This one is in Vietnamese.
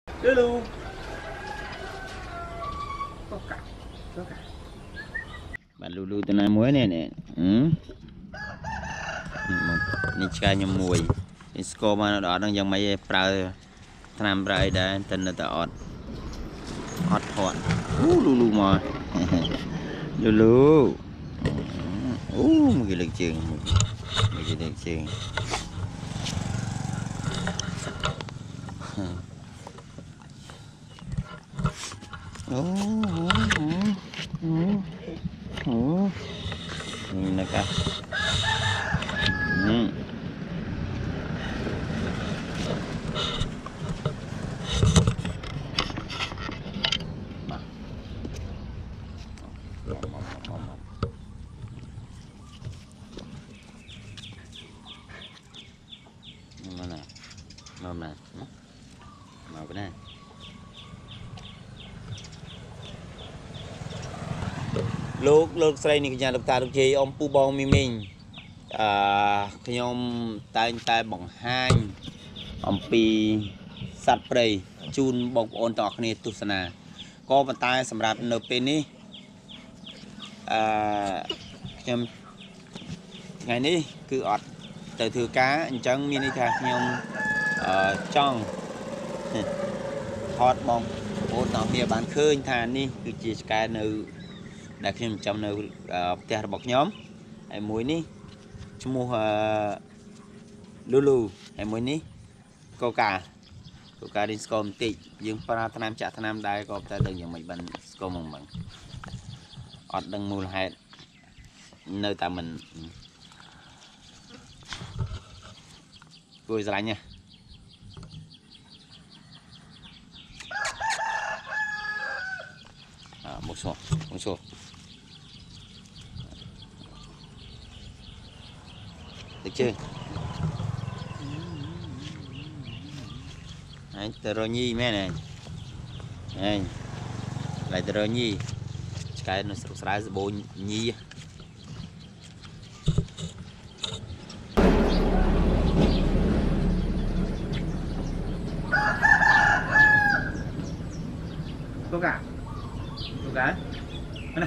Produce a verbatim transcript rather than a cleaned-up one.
Lulu bạn Lulu từ nay muối này nè ừ. Nè chai nhom muối score mà đó đang dòng máy prao tham prao đã tên là tọt hot hot Lulu mà Lulu uh một cái lực trường một cái lực trường oh oh oh nè cả ừ. Mana? Mana? Mau cái này. Lúc lúc xây này cái nhà lúc ta lúc gì ông pu bong mi mình à khi ông tay tay bằng hai ông pi sạt prey chun bọc ôn tọt này tu sana có bàn tay sầm rạp nợ bên ní à nhom ngày ní cứ ọt từ thừa cá chân mini thà nhom trong hot bong ôn tọt bia bán khơi thà ní cứ chỉ cái nữ đặc biệt trong nơi tè bọc nhóm em muối ní chung mua Lulu em muối ní coca coca đi scom tị dương para thanh nam chả thanh nam đây có ta đừng những mấy bên scom mừng mừng ọt đừng mua hết nơi ta mình vui ra nha một số một số được chưa đấy tơ nhi mẹ này này lại tơ nhi cái nó sắp sái bộ nhi có cả có cả này